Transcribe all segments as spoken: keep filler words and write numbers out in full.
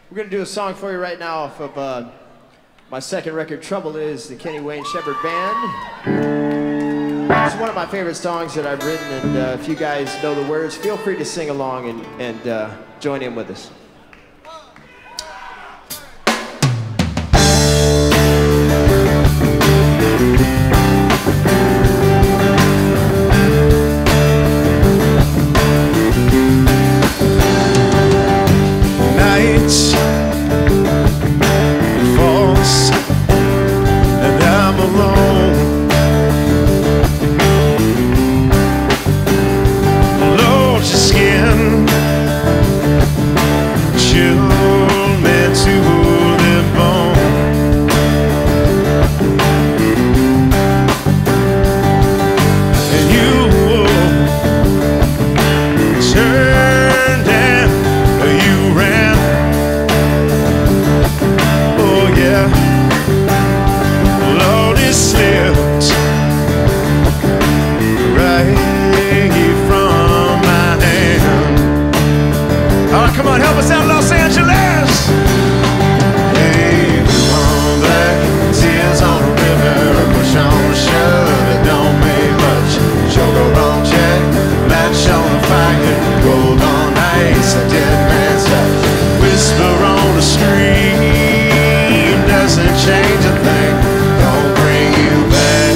We're going to do a song for you right now off of uh, my second record, Trouble Is, the Kenny Wayne Shepherd Band. It's one of my favorite songs that I've written, and uh, if you guys know the words, feel free to sing along and, and uh, join in with us. Nights falls and I'm alone. Lord, your skin chill me to the bone. And you turned and you ran. Lord, it slipped right from my hand. Oh, come on, help us out, Los Angeles. Hey, on black tears on the river, push on the shove, it don't mean much. Sugar on Jack, match on the fire, gold on ice, a dead man's touch. Whisper on the stream doesn't change a thing, don't bring you back.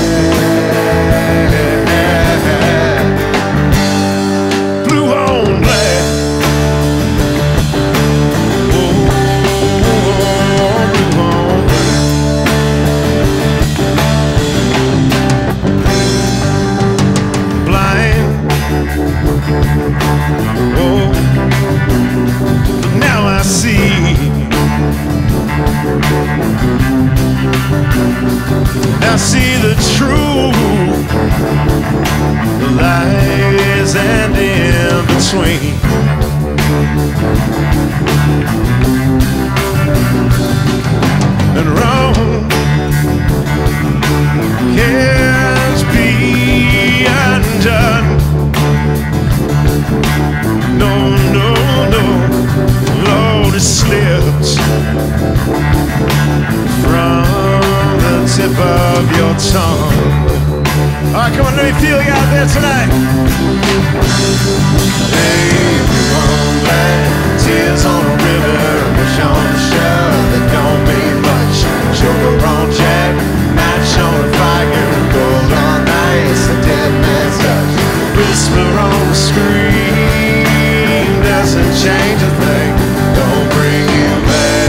Blue on black. Oh, blue on black. Blind. Oh, now I see. Now see the truth, the lies and in between. And wrong can't be undone. No, no, no, Lord, it slipped from the tip of your tongue. All right, come on, let me feel you out there tonight. Hey, one black tears on a river, push on the shove that don't mean much. Sugar on Jack, match on a fire, gold on ice, a dead man's touch. Whisper on the screen doesn't change a thing, don't bring you back.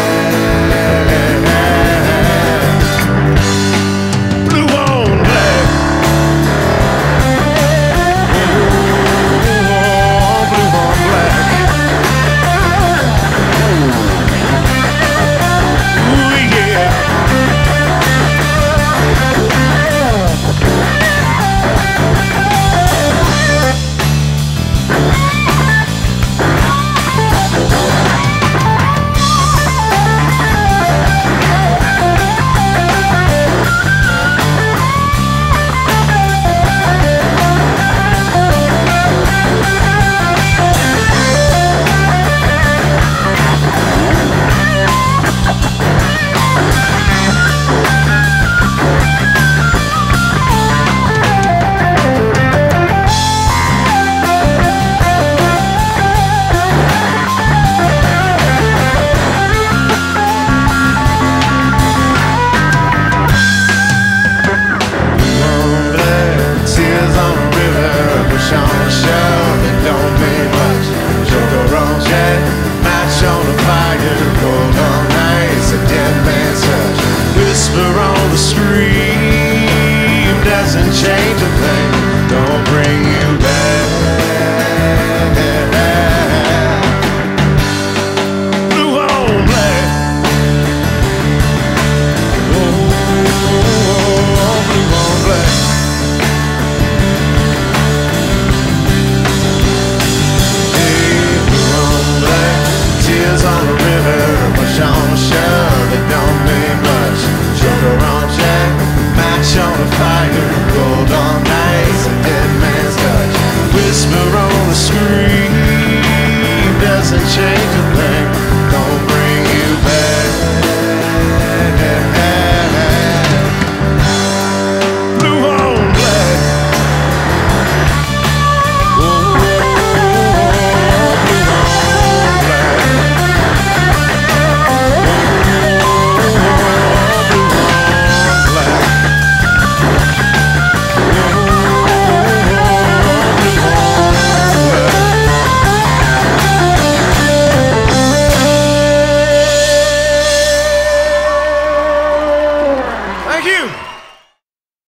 Change a thing, don't bring you back. Blue on black. Oh, blue on black. Hey, blue on black. Tears on the river, push on the shove, it don't mean much. Sugar on Jack, match on the fire, gold on ice, a dead man's touch. Whisper on the screen doesn't change